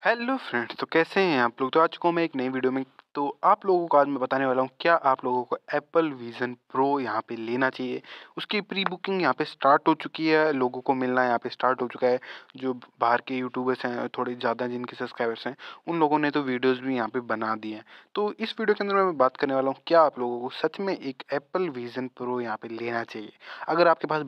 Hello friends, तो कैसे हैं आप लोग। तो आ चुका हूँ मैं एक नई वीडियो में। तो आप लोगों को आज मैं बताने वाला हूँ क्या आप लोगों को एप्पल विज़न प्रो यहाँ पे लेना चाहिए। उसकी प्री बुकिंग यहाँ पे स्टार्ट हो चुकी है, लोगों को मिलना यहाँ पे स्टार्ट हो चुका है। जो बाहर के यूट्यूबर्स हैं, थोड़े ज़्यादा जिनके सब्सक्राइबर्स हैं, उन लोगों ने तो वीडियोस भी यहाँ पे बना दिए हैं। तो इस वीडियो के अंदर मैं बात करने वाला हूँ क्या आप लोगों को सच में एक एप्पल विज़न प्रो यहाँ पे लेना चाहिए। अगर आपके पास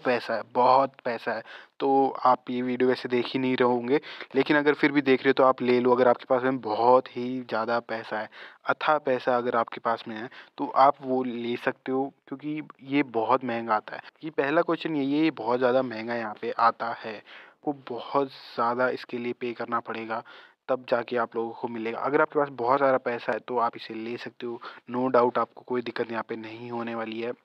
बहुत पैसा है तो आप ये वीडियो वैसे देख ही नहीं रहे होंगे, लेकिन अगर फिर भी देख रहे हो तो आप ले लो। अगर आपके पास में बहुत ही ज़्यादा पैसा है, अथाह पैसा अगर आपके पास में है, तो आप वो ले सकते हो, क्योंकि ये बहुत महँगा आता है। ये पहला क्वेश्चन यही है, ये बहुत ज़्यादा महँगा यहाँ पे आता है। को बहुत ज़्यादा इसके लिए पे करना पड़ेगा, तब जाके आप लोगों को मिलेगा। अगर आपके पास बहुत सारा पैसा है तो आप इसे ले सकते हो, नो डाउट आपको कोई दिक्कत यहाँ पे नहीं होने वाली है।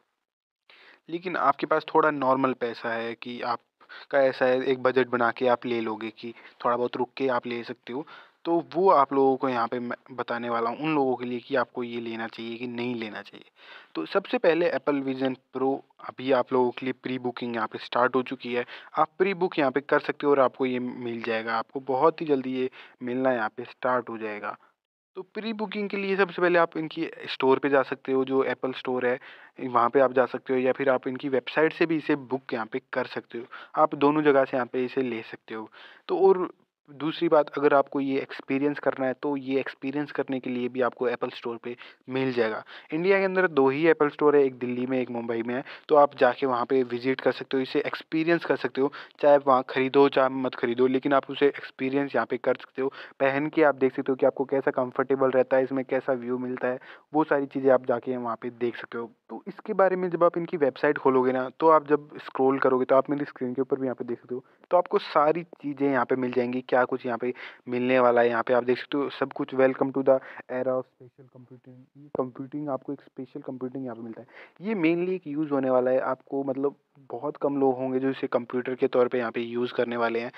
लेकिन आपके पास थोड़ा नॉर्मल पैसा है कि आपका ऐसा है, एक बजट बना के आप ले लोगे कि थोड़ा बहुत रुक के आप ले सकते हो, तो वो आप लोगों को यहाँ पे मैं बताने वाला हूँ उन लोगों के लिए कि आपको ये लेना चाहिए कि नहीं लेना चाहिए। तो सबसे पहले एप्पल विज़न प्रो अभी आप लोगों के लिए प्री बुकिंग यहाँ पे स्टार्ट हो चुकी है। आप प्री बुक यहाँ पे कर सकते हो और आपको ये मिल जाएगा। आपको बहुत ही जल्दी ये मिलना यहाँ पे स्टार्ट हो जाएगा। तो प्री बुकिंग के लिए सबसे पहले आप इनकी स्टोर पे जा सकते हो, जो एप्पल स्टोर है, वहाँ पे आप जा सकते हो, या फिर आप इनकी वेबसाइट से भी इसे बुक यहाँ पे कर सकते हो। आप दोनों जगह से यहाँ पे इसे ले सकते हो। तो और दूसरी बात, अगर आपको ये एक्सपीरियंस करना है तो ये एक्सपीरियंस करने के लिए भी आपको एप्पल स्टोर पे मिल जाएगा। इंडिया के अंदर 2 ही एप्पल स्टोर है, एक दिल्ली में, एक मुंबई में है। तो आप जाके वहाँ पे विज़िट कर सकते हो, इसे एक्सपीरियंस कर सकते हो। चाहे आप वहाँ खरीदो, चाहे मत खरीदो, लेकिन आप उसे एक्सपीरियंस यहाँ पे कर सकते हो। पहन के आप देख सकते हो कि आपको कैसा कंफर्टेबल रहता है, इसमें कैसा व्यू मिलता है, वो सारी चीज़ें आप जाके वहाँ पे देख सकते हो। तो इसके बारे में जब आप इनकी वेबसाइट खोलोगे ना, तो आप जब स्क्रॉल करोगे तो आप मेरी स्क्रीन के ऊपर भी यहाँ पे देख सकते हो। तो आपको सारी चीज़ें यहाँ पे मिल जाएँगी, क्या कुछ यहाँ पे मिलने वाला है। यहाँ पे आप देख सकते हो सब कुछ, welcome to the era of special computing. ये कंप्यूटिंग, आपको एक स्पेशल कंप्यूटिंग यहाँ पे मिलता है। ये मेनली एक यूज़ होने वाला है आपको, मतलब बहुत कम लोग होंगे जो इसे कंप्यूटर के तौर पे यहाँ पे यूज़ करने वाले हैं।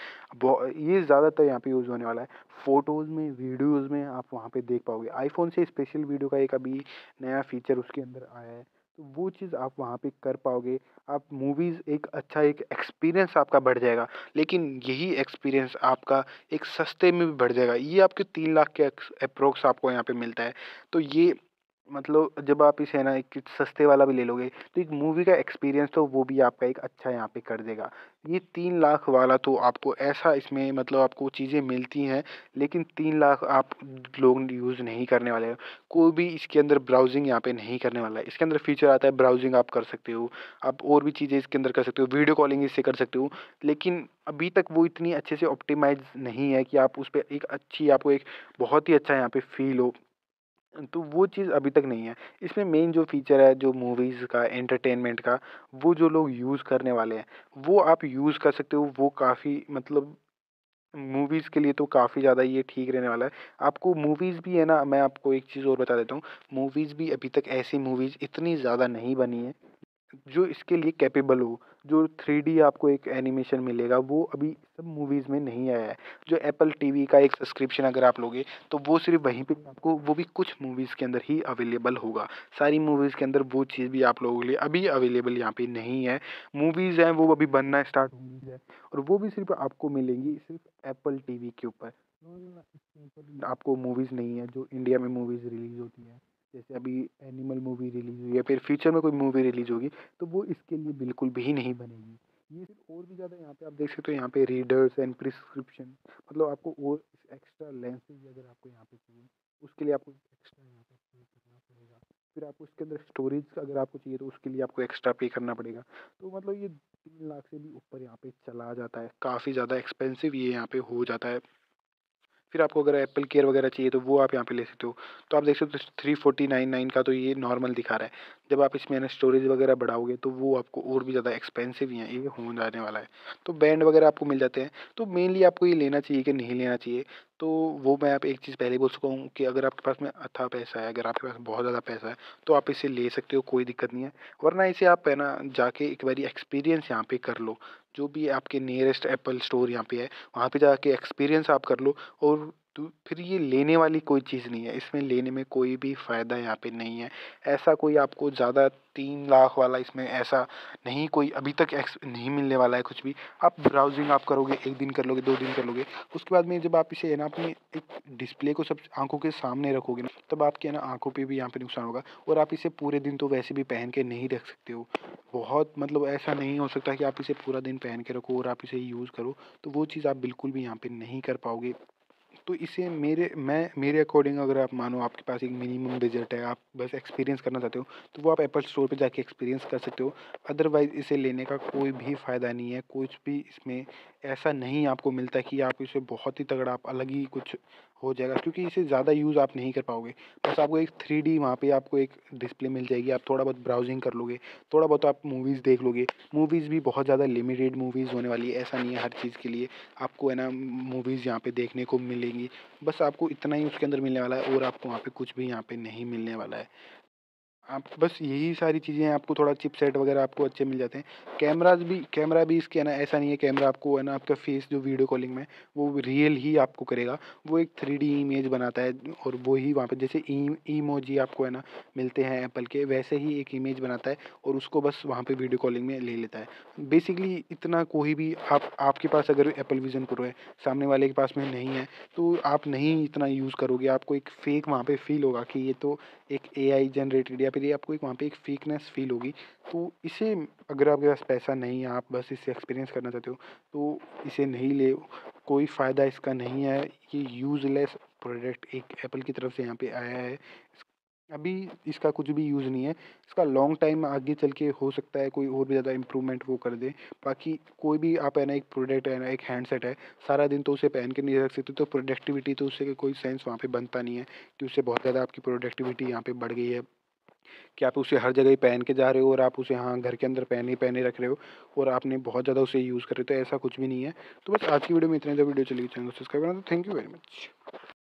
ये ज़्यादातर यहाँ पे यूज़ होने वाला है। फ़ोटोज़ में, वीडियोज़ में आप वहाँ पे देख पाओगे। आईफ़ोन से स्पेशल वीडियो का एक अभी नया फ़ीचर उसके अंदर आया है, तो वो चीज़ आप वहाँ पे कर पाओगे। आप मूवीज़, एक अच्छा एक एक्सपीरियंस आपका बढ़ जाएगा। लेकिन यही एक्सपीरियंस आपका एक सस्ते में भी बढ़ जाएगा। ये आपके 3 लाख के एप्रॉक्स आपको यहाँ पे मिलता है। तो ये मतलब जब आप इसे ना एक सस्ते वाला भी ले लोगे, तो एक मूवी का एक्सपीरियंस तो वो भी आपका एक अच्छा यहाँ पे कर देगा। ये 3 लाख वाला तो आपको ऐसा इसमें मतलब आपको चीज़ें मिलती हैं, लेकिन 3 लाख आप लोग यूज़ नहीं करने वाले हैं। कोई भी इसके अंदर ब्राउज़िंग यहाँ पे नहीं करने वाला है। इसके अंदर फ़ीचर आता है, ब्राउज़िंग आप कर सकते हो, आप और भी चीज़ें इसके अंदर कर सकते हो, वीडियो कॉलिंग इससे कर सकते हो। लेकिन अभी तक वो इतनी अच्छे से ऑप्टिमाइज़ नहीं है कि आप उस पे एक अच्छी, आपको एक बहुत ही अच्छा यहाँ पे फ़ील हो। तो वो चीज़ अभी तक नहीं है। इसमें मेन जो फ़ीचर है, जो मूवीज़ का, एंटरटेनमेंट का, वो जो लोग यूज़ करने वाले हैं, वो आप यूज़ कर सकते हो। वो काफ़ी मतलब मूवीज़ के लिए तो काफ़ी ज़्यादा ये ठीक रहने वाला है। आपको मूवीज़ भी है ना, मैं आपको एक चीज़ और बता देता हूँ, मूवीज़ भी अभी तक ऐसी मूवीज़ इतनी ज़्यादा नहीं बनी है जो इसके लिए कैपेबल हो। जो 3D आपको एक एनिमेशन मिलेगा, वो अभी सब मूवीज़ में नहीं आया है। जो एप्पल टीवी का एक सब्सक्रिप्शन अगर आप लोगे, तो वो सिर्फ़ वहीं पे आपको, वो भी कुछ मूवीज़ के अंदर ही अवेलेबल होगा। सारी मूवीज़ के अंदर वो चीज़ भी आप लोगों के लिए अभी अवेलेबल यहाँ पे नहीं है। मूवीज़ हैं वो अभी बनना स्टार्ट हुई है, और वो भी सिर्फ़ आपको मिलेंगी सिर्फ़ एप्पल टीवी के ऊपर। इसके ऊपर आपको मूवीज़ नहीं है जो इंडिया में मूवीज़ रिलीज़ होती हैं। जैसे अभी एनिमल मूवी रिलीज़ हुई है, फिर फ्यूचर में कोई मूवी रिलीज़ होगी, तो वो इसके लिए बिल्कुल भी नहीं बनेगी। ये सिर्फ़ और भी ज़्यादा यहाँ पे आप देख सकते हो, यहाँ पे रीडर्स एंड प्रिस्क्रिप्शन, मतलब आपको और एक्स्ट्रा लेंसेज़ अगर आपको यहाँ पे चाहिए, उसके लिए आपको एक्स्ट्रा यहाँ पे पे करना पड़ेगा। फिर आपको इसके अंदर स्टोरेज अगर आपको चाहिए, तो उसके लिए आपको एक्स्ट्रा पे करना पड़ेगा। तो मतलब ये 3 लाख से भी ऊपर यहाँ पे चला जाता है। काफ़ी ज़्यादा एक्सपेंसिव ये यहाँ पे हो जाता है। फिर आपको अगर एप्पल केयर वगैरह चाहिए, तो वो आप यहाँ पे ले सकते हो। तो आप देख सकते हो 349.9 का तो ये नॉर्मल दिखा रहा है। जब आप इसमें ना स्टोरेज वगैरह बढ़ाओगे, तो वो आपको और भी ज़्यादा एक्सपेंसिव ये हो जाने वाला है। तो बैंड वगैरह आपको मिल जाते हैं। तो मेनली आपको ये लेना चाहिए कि नहीं लेना चाहिए, तो वो मैं आप एक चीज़ पहले ही बोल चुका हूँ कि अगर आपके पास में अथाह पैसा है, अगर आपके पास बहुत ज़्यादा पैसा है, तो आप इसे ले सकते हो, कोई दिक्कत नहीं है। वरना इसे आप है ना जाके एक बारी एक्सपीरियंस यहाँ पे कर लो। जो भी आपके नियरेस्ट एप्पल स्टोर यहाँ पे है, वहाँ पे जाके एक्सपीरियंस आप कर लो, और तो फिर ये लेने वाली कोई चीज़ नहीं है, इसमें लेने में कोई भी फ़ायदा यहाँ पे नहीं है। ऐसा कोई आपको ज़्यादा 3 लाख वाला इसमें ऐसा नहीं, कोई अभी तक नहीं मिलने वाला है कुछ भी। आप ब्राउज़िंग आप करोगे, 1 दिन कर लोगे, 2 दिन कर लोगे, उसके बाद में जब आप इसे है ना अपनी एक डिस्प्ले को सब आँखों के सामने रखोगे ना, तब आपकी है ना आँखों पे भी यहाँ पे नुकसान होगा। और आप इसे पूरे दिन तो वैसे भी पहन के नहीं रख सकते हो। बहुत मतलब ऐसा नहीं हो सकता कि आप इसे पूरा दिन पहन के रखो और आप इसे यूज़ करो, तो वो चीज़ आप बिल्कुल भी यहाँ पे नहीं कर पाओगे। तो इसे मेरे अकॉर्डिंग अगर आप मानो आपके पास एक मिनिमम बजट है, आप बस एक्सपीरियंस करना चाहते हो, तो वो आप एप्पल स्टोर पे जाके एक्सपीरियंस कर सकते हो। अदरवाइज़ इसे लेने का कोई भी फ़ायदा नहीं है, कुछ भी इसमें ऐसा नहीं आपको मिलता कि आप इसे बहुत ही तगड़ा आप अलग ही कुछ हो जाएगा, क्योंकि इसे ज़्यादा यूज़ आप नहीं कर पाओगे। बस आपको एक 3D वहाँ पे आपको एक डिस्प्ले मिल जाएगी, आप थोड़ा बहुत ब्राउज़िंग कर लोगे, थोड़ा बहुत आप मूवीज़ देख लोगे। मूवीज़ भी बहुत ज़्यादा लिमिटेड मूवीज़ होने वाली है, ऐसा नहीं है हर चीज़ के लिए आपको है ना मूवीज़ यहाँ पे देखने को मिलेंगी। बस आपको इतना ही उसके अंदर मिलने वाला है और आपको वहाँ पे कुछ भी यहाँ पे नहीं मिलने वाला है। आप बस यही सारी चीज़ें हैं, आपको थोड़ा चिपसेट वगैरह आपको अच्छे मिल जाते हैं। कैमरा भी इसके है ना ऐसा नहीं है, कैमरा आपको है ना आपका फेस जो वीडियो कॉलिंग में वो रियल ही आपको करेगा। वो एक 3D इमेज बनाता है और वो ही वहाँ पे जैसे इमोजी आपको है ना मिलते हैं एप्पल के, वैसे ही एक इमेज बनाता है और उसको बस वहाँ पे वीडियो कॉलिंग में ले लेता है। बेसिकली इतना कोई भी आपके पास अगर एप्पल विज़न प्रो है, सामने वाले के पास में नहीं है, तो आप नहीं इतना यूज़ करोगे। आपको एक फ़ेक वहाँ पे फ़ील होगा कि ये तो एक एआई जनरेटेड, या फिर ये आपको एक वहाँ पे एक फ़ेकनेस फ़ील होगी। तो इसे अगर आपके पास पैसा नहीं है, आप बस इसे एक्सपीरियंस करना चाहते हो, तो इसे नहीं ले, कोई फ़ायदा इसका नहीं है। ये यूज़लेस प्रोडक्ट एक एप्पल की तरफ से यहाँ पे आया है। अभी इसका कुछ भी यूज़ नहीं है। इसका लॉन्ग टाइम आगे चल के हो सकता है कोई और भी ज़्यादा इम्प्रूवमेंट वो कर दे। बाकी कोई भी आप है ना एक प्रोडक्ट है ना, एक हैंडसेट है, सारा दिन तो उसे पहन के नहीं रख सकते, तो प्रोडक्टिविटी तो उससे कोई सेंस वहाँ पे बनता नहीं है कि उससे बहुत ज़्यादा आपकी प्रोडक्टिविटी यहाँ पे बढ़ गई है, कि आप उसे हर जगह ही पहन के जा रहे हो और आप उसे हाँ, घर के अंदर पहने ही पहने रख रहे हो और आपने बहुत ज़्यादा उसे यूज़ कर रहे हो, तो ऐसा कुछ भी नहीं है। तो बस आज की वीडियो में इतना ही। वीडियो चलेगी, चैनल को सब्सक्राइब करना। तो थैंक यू वेरी मच।